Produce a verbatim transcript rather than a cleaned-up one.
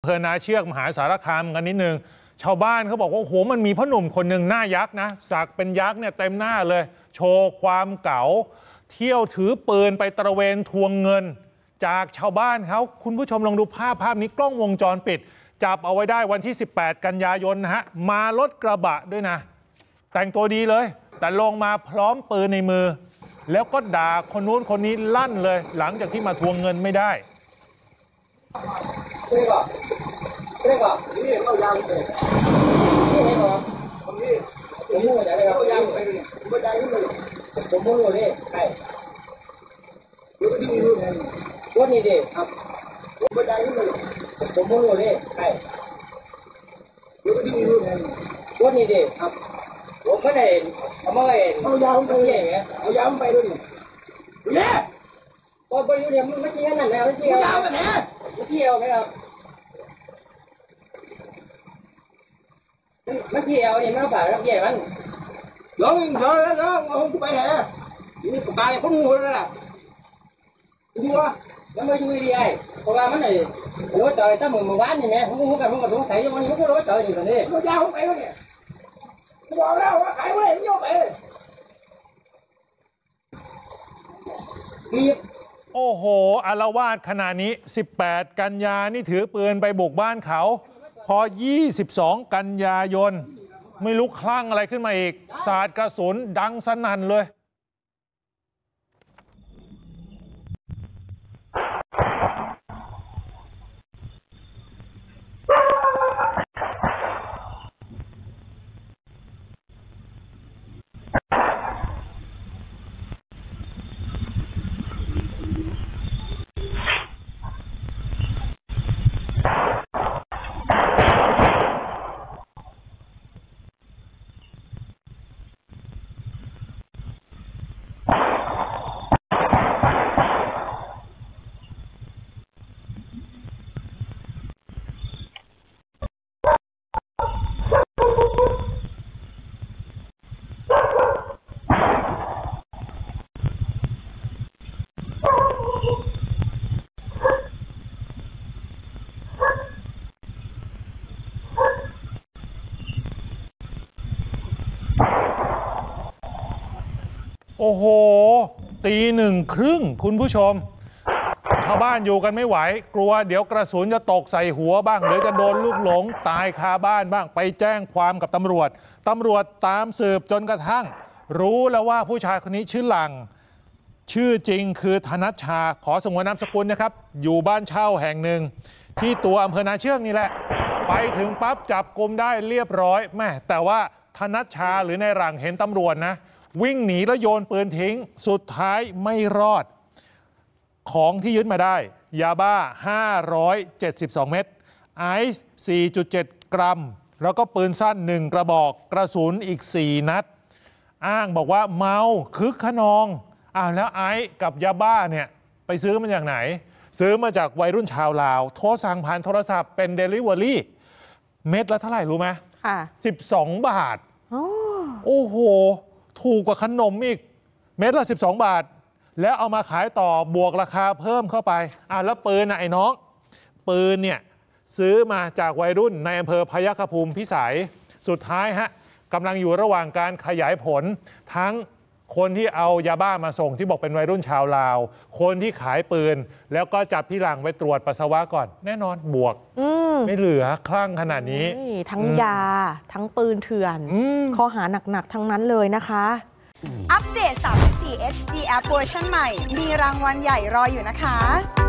ภอนาเชือกมหาสารคามกันนิดนึงชาวบ้านเขาบอกว่าโอ้โหมันมีพ่อหนุ่มคนหนึ่งหน้ายักษ์นะสักเป็นยักษ์เนี่ยเต็มหน้าเลยโชว์ความเก๋าเที่ยวถือปืนไปตระเวนทวงเงินจากชาวบ้านเขาคุณผู้ชมลองดูภาพภาพนี้กล้องวงจรปิดจับเอาไว้ได้วันที่สิบแปดกันยายนนะฮะมารถกระบะด้วยนะแต่งตัวดีเลยแต่ลงมาพร้อมปืนในมือแล้วก็ด่าคนนู้นคนนี้ลั่นเลยหลังจากที่มาทวงเงินไม่ได้这个，这个，你也要压回去。你那个，我们我们我家那个要压回去，我家那个我们我的，哎，有个地方有人，我那的啊，我家那个我们我的，哎，有个地方有人，我那的啊，我们那我们那要压回去没？要压回去的，耶！我不有点没经验呢，没经验。压回去。เที่ยวไหมครับมันเที่ยวนี่มันผ่านแล้วเที่ยวมันลงเถอะแล้วงงกูไปไหนนี่กูตายคนงูแล้วล่ะดูว่าแล้วมาดูดีไอ้เพราะว่ามันเลยรถจอดตั้งหมู่หมู่บ้านนี่ไงผมงูกันผมก็สงสัยว่ามันมันก็รถจอดอยู่ตรงนี้รถยาวไปวะเนี่ยกูบอกแล้วว่าขายไม่ได้มันโยกไปรีบโอ้โหอาละวาดขนาดนี้สิบแปดกันยานี่ถือปืนไปบุกบ้านเขาพอยี่สิบสองกันยายนไม่รู้คลั่งอะไรขึ้นมาอีกสาดกระสุนดังสนั่นเลยโอ้โหตีหนึ่งครึ่งคุณผู้ชมชาวบ้านอยู่กันไม่ไหวกลัวเดี๋ยวกระสุนจะตกใส่หัวบ้างหรือจะโดนลูกหลงตายคาบ้านบ้างไปแจ้งความกับตำรวจตำรวจตามสืบจนกระทั่งรู้แล้วว่าผู้ชายคนนี้ชื่อหลังชื่อจริงคือธนัชชาขอสงวนนามสกุลนะครับอยู่บ้านเช่าแห่งหนึ่งที่ตัวอำเภอนาเชือกนี่แหละไปถึงปั๊บจับกุมได้เรียบร้อยแม่แต่ว่าธนัชชาหรือในหลังเห็นตำรวจนะวิ่งหนีแล้วโยนปืนทิ้งสุดท้ายไม่รอดของที่ยึดมาได้ยาบ้าห้าร้อยเจ็ดสิบสองเม็ดไอซ์ สี่จุดเจ็ด กรัมแล้วก็ปืนสั้นหนึ่งกระบอกกระสุนอีกสี่นัดอ้างบอกว่าเมาคึกขนองอ้าวแล้วไอซ์กับยาบ้าเนี่ยไปซื้อมาจากไหนซื้อมาจากวัยรุ่นชาวลาวโทรสั่งผ่านโทรศัพท์เป็นเดลิเวอรี่เม็ดละเท่าไหร่รู้ไหมค่ะสิบสองบาทโอ้โหถูกกว่าขนมอีกเม็ดละสิบสองบาทแล้วเอามาขายต่อบวกราคาเพิ่มเข้าไปอ่ะแล้วปืนนะไอ้น้องปืนเนี่ยซื้อมาจากวัยรุ่นในอำเภอพยัคฆภูมิพิสัยสุดท้ายฮะกำลังอยู่ระหว่างการขยายผลทั้งคนที่เอายาบ้ามาส่งที่บอกเป็นวัยรุ่นชาวลาวคนที่ขายปืนแล้วก็จับพี่หลังไปตรวจปัสสาวะก่อนแน่นอนบวกไม่เหลือคลั่งขนาดนี้ทั้งยาทั้งปืนเถื่อนข้อหาหนักๆทั้งนั้นเลยนะคะอัปเดต สามสิบสี่ เอช ดี App เวอร์ชันใหม่มีรางวัลใหญ่รออยู่นะคะ